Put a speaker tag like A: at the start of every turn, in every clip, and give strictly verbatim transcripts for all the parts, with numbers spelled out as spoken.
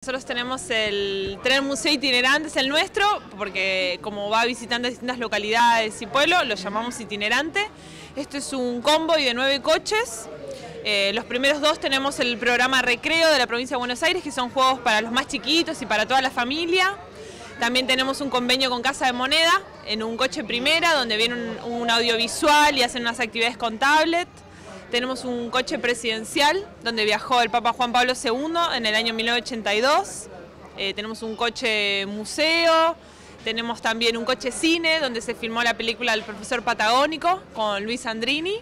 A: Nosotros tenemos el tren museo itinerante, es el nuestro, porque como va visitando distintas localidades y pueblos, lo llamamos itinerante. Esto es un convoy de nueve coches. Eh, los primeros dos tenemos el programa Recreo de la provincia de Buenos Aires, que son juegos para los más chiquitos y para toda la familia. También tenemos un convenio con Casa de Moneda, en un coche primera, donde viene un, un audiovisual y hacen unas actividades con tablet. Tenemos un coche presidencial, donde viajó el Papa Juan Pablo segundo en el año mil novecientos ochenta y dos. Eh, tenemos un coche museo, tenemos también un coche cine, donde se filmó la película del profesor patagónico con Luis Sandrini.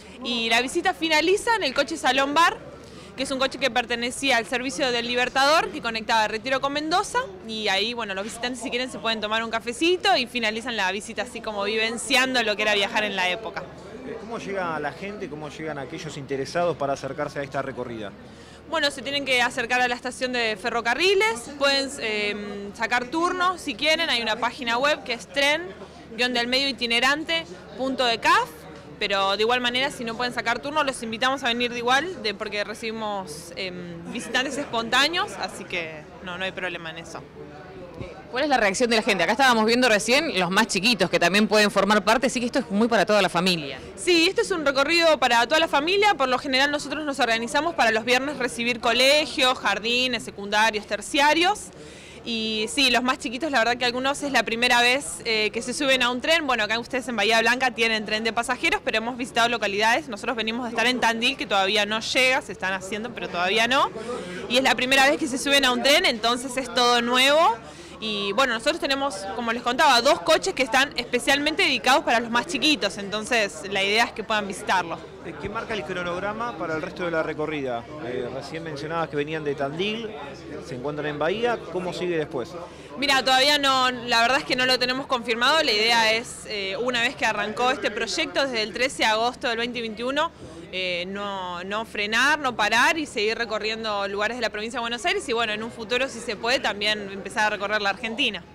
A: Y la visita finaliza en el coche Salón Bar, que es un coche que pertenecía al servicio del Libertador, que conectaba Retiro con Mendoza. Y ahí, bueno, los visitantes, si quieren, se pueden tomar un cafecito y finalizan la visita así como vivenciando lo que era viajar en la época.
B: ¿Cómo llega la gente, cómo llegan aquellos interesados para acercarse a esta recorrida?
A: Bueno, se tienen que acercar a la estación de ferrocarriles, pueden eh, sacar turno si quieren, hay una página web que es tren guión del medio itinerante punto de caf, pero de igual manera si no pueden sacar turno los invitamos a venir de igual, de, porque recibimos eh, visitantes espontáneos, así que no, no hay problema en eso.
C: ¿Cuál es la reacción de la gente? Acá estábamos viendo recién los más chiquitos que también pueden formar parte, así que esto es muy para toda la familia.
A: Sí, este es un recorrido para toda la familia, por lo general nosotros nos organizamos para los viernes recibir colegios, jardines, secundarios, terciarios. Y sí, los más chiquitos, la verdad que algunos es la primera vez eh, que se suben a un tren. Bueno, acá ustedes en Bahía Blanca tienen tren de pasajeros, pero hemos visitado localidades. Nosotros venimos de estar en Tandil, que todavía no llega, se están haciendo, pero todavía no. Y es la primera vez que se suben a un tren, entonces es todo nuevo. Y bueno, nosotros tenemos, como les contaba, dos coches que están especialmente dedicados para los más chiquitos, entonces la idea es que puedan visitarlo.
B: ¿Qué marca el cronograma para el resto de la recorrida? Eh, recién mencionabas que venían de Tandil, se encuentran en Bahía, ¿cómo sigue después?
A: Mira, todavía no, la verdad es que no lo tenemos confirmado, la idea es, eh, una vez que arrancó este proyecto, desde el trece de agosto del veinte veintiuno, eh, no, no frenar, no parar y seguir recorriendo lugares de la provincia de Buenos Aires y bueno, en un futuro, si se puede, también empezar a recorrer la Argentina.